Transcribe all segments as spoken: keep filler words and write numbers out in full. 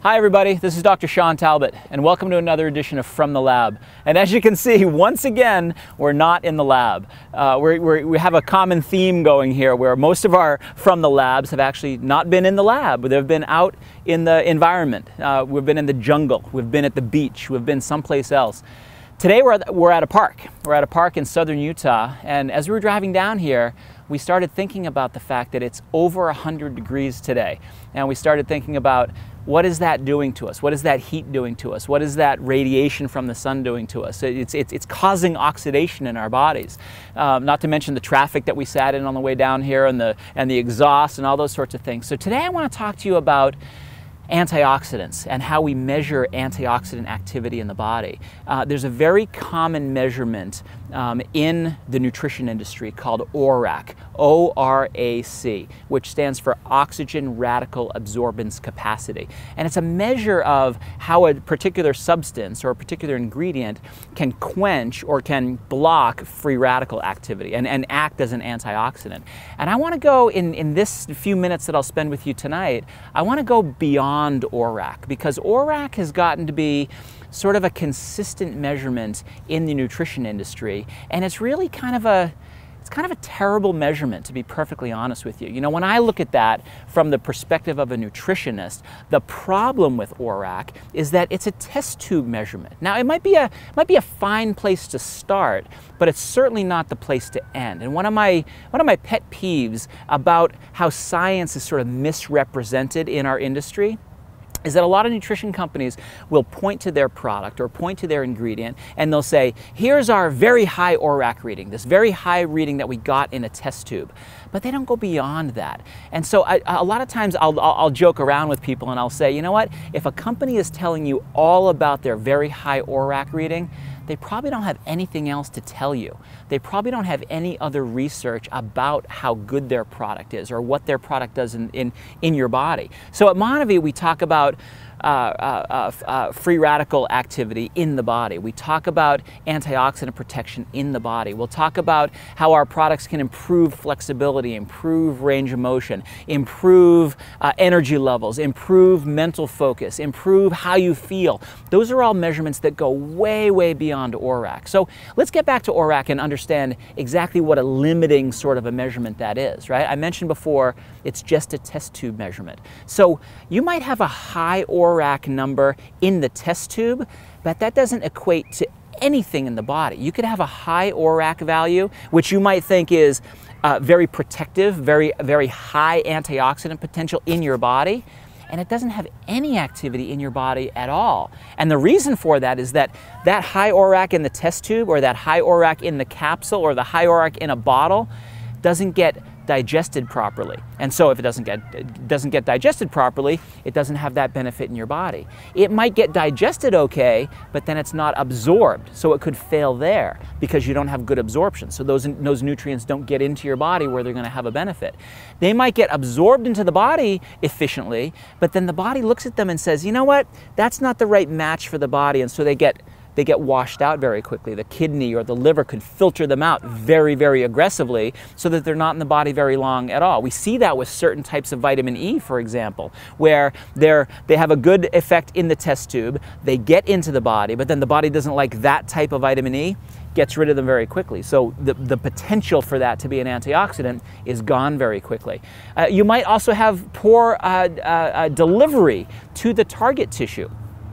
Hi everybody, this is Doctor Shawn Talbott, and welcome to another edition of From the Lab. And as you can see, once again, we're not in the lab. Uh, we're, we're, we have a common theme going here where most of our From the Labs have actually not been in the lab. They've been out in the environment. Uh, we've been in the jungle, we've been at the beach, we've been someplace else. Today we're at, we're at a park. We're at a park in southern Utah, and as we were driving down here, we started thinking about the fact that it's over one hundred degrees today. And we started thinking about, what is that doing to us? What is that heat doing to us? What is that radiation from the sun doing to us? It's, it's, it's causing oxidation in our bodies. Um, not to mention the traffic that we sat in on the way down here and the, and the exhaust and all those sorts of things. So today I want to talk to you about antioxidants and how we measure antioxidant activity in the body. Uh, there's a very common measurement um, in the nutrition industry called O R A C, O R A C, which stands for Oxygen Radical Absorbance Capacity. And it's a measure of how a particular substance or a particular ingredient can quench or can block free radical activity and, and act as an antioxidant. And I want to go, in, in this few minutes that I'll spend with you tonight, I want to go beyond O R A C, because O R A C has gotten to be sort of a consistent measurement in the nutrition industry, and it's really kind of a It's kind of a terrible measurement, to be perfectly honest with you. You know, when I look at that from the perspective of a nutritionist, the problem with O R A C is that it's a test tube measurement. Now, it might be a might be a fine place to start, but it's certainly not the place to end. And one of my one of my pet peeves about how science is sort of misrepresented in our industry is that a lot of nutrition companies will point to their product or point to their ingredient and they'll say, here's our very high O R A C reading, this very high reading that we got in a test tube. But they don't go beyond that. And so I, a lot of times I'll, I'll joke around with people and I'll say, you know what, if a company is telling you all about their very high O R A C reading, they probably don't have anything else to tell you. They probably don't have any other research about how good their product is or what their product does in, in, in your body. So at MonaVie, we talk about Uh, uh, uh, uh, free radical activity in the body. We talk about antioxidant protection in the body. We'll talk about how our products can improve flexibility, improve range of motion, improve uh, energy levels, improve mental focus, improve how you feel. Those are all measurements that go way, way beyond O R A C. So let's get back to O R A C and understand exactly what a limiting sort of a measurement that is, right? I mentioned before, it's just a test tube measurement. So you might have a high O R A C number in the test tube, but that doesn't equate to anything in the body. You could have a high O R A C value, which you might think is uh, very protective, very, very high antioxidant potential in your body, and it doesn't have any activity in your body at all. And the reason for that is that that high O R A C in the test tube, or that high O R A C in the capsule, or the high O R A C in a bottle doesn't get digested properly. And so if it doesn't get it doesn't get digested properly, it doesn't have that benefit in your body. It might get digested okay, but then it's not absorbed. So it could fail there because you don't have good absorption. So those, those nutrients don't get into your body where they're going to have a benefit. They might get absorbed into the body efficiently, but then the body looks at them and says, you know what, that's not the right match for the body, and so they get they get washed out very quickly. The kidney or the liver could filter them out very, very aggressively so that they're not in the body very long at all. We see that with certain types of vitamin E, for example, where they're, they have a good effect in the test tube, they get into the body, but then the body doesn't like that type of vitamin E, gets rid of them very quickly. So the, the potential for that to be an antioxidant is gone very quickly. Uh, you might also have poor uh, uh, uh, delivery to the target tissue.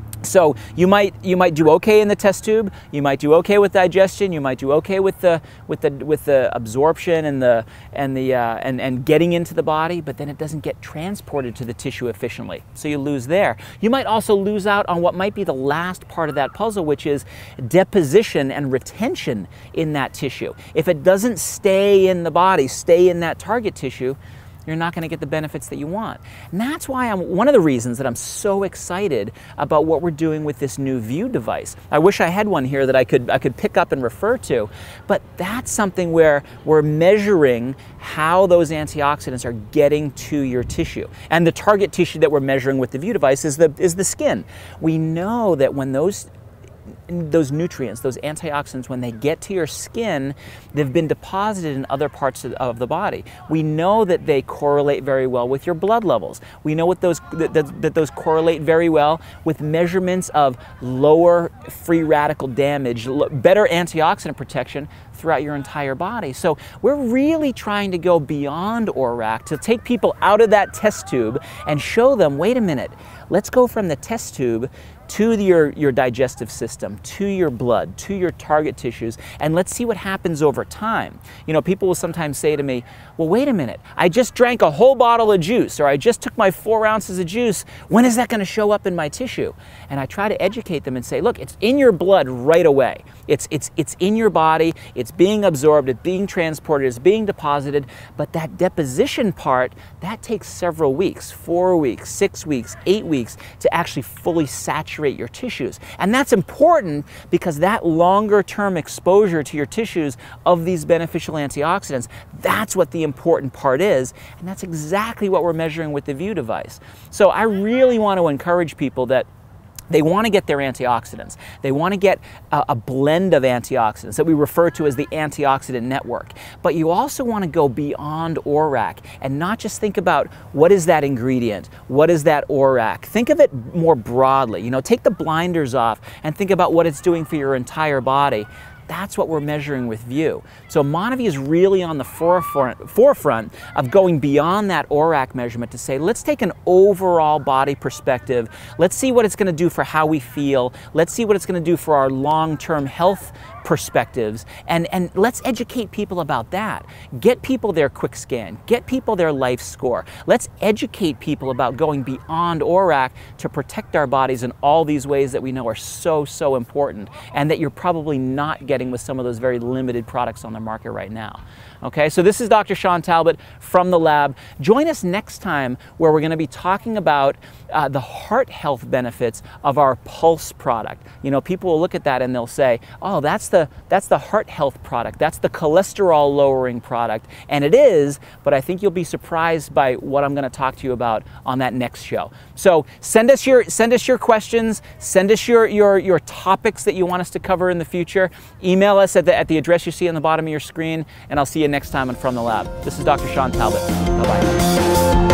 So you might you might do okay in the test tube. You might do okay with digestion. You might do okay with the with the with the absorption and the and the uh, and and getting into the body. But then it doesn't get transported to the tissue efficiently. So you lose there. You might also lose out on what might be the last part of that puzzle, which is deposition and retention in that tissue. If it doesn't stay in the body, stay in that target tissue, you're not going to get the benefits that you want. And that's why I'm, one of the reasons that I'm so excited about what we're doing with this new View device. I wish I had one here that I could, I could pick up and refer to, but that's something where we're measuring how those antioxidants are getting to your tissue. And the target tissue that we're measuring with the View device is the, is the skin. We know that when those those nutrients, those antioxidants, when they get to your skin, they've been deposited in other parts of, of the body. We know that they correlate very well with your blood levels. We know what those, that, that, that those correlate very well with measurements of lower free radical damage, better antioxidant protection throughout your entire body. So we're really trying to go beyond O R A C to take people out of that test tube and show them, wait a minute, let's go from the test tube to your, your digestive system, to your blood, to your target tissues, and let's see what happens over time. You know, people will sometimes say to me, well, wait a minute, I just drank a whole bottle of juice, or I just took my four ounces of juice, when is that going to show up in my tissue? And I try to educate them and say, look, it's in your blood right away. It's, it's, it's in your body, it's being absorbed, it's being transported, it's being deposited, but that deposition part, that takes several weeks, four weeks, six weeks, eight weeks to actually fully saturate your tissues. And that's important because that longer term exposure to your tissues of these beneficial antioxidants, that's what the important part is, and that's exactly what we're measuring with the View device. So I really want to encourage people that they want to get their antioxidants. They want to get a, a blend of antioxidants that we refer to as the antioxidant network. But you also want to go beyond O R A C and not just think about what is that ingredient, what is that O R A C. Think of it more broadly. You know, take the blinders off and think about what it's doing for your entire body. That's what we're measuring with View. So MonaVie is really on the forefront, forefront of going beyond that O R A C measurement to say, let's take an overall body perspective. Let's see what it's going to do for how we feel. Let's see what it's going to do for our long-term health perspectives, and, and let's educate people about that. Get people their quick scan, get people their life score. Let's educate people about going beyond O R A C to protect our bodies in all these ways that we know are so, so important, and that you're probably not getting with some of those very limited products on the market right now. Okay, so this is Doctor Shawn Talbott from the lab. Join us next time where we're going to be talking about uh, the heart health benefits of our Pulse product. You know, people will look at that and they'll say, oh, that's the, that's the heart health product, that's the cholesterol lowering product. And it is, but I think you'll be surprised by what I'm going to talk to you about on that next show. So send us your, send us your questions, send us your, your, your topics that you want us to cover in the future. Email us at the, at the address you see on the bottom of your screen, and I'll see you next time on From the Lab. This is Doctor Shawn Talbott. Bye-bye.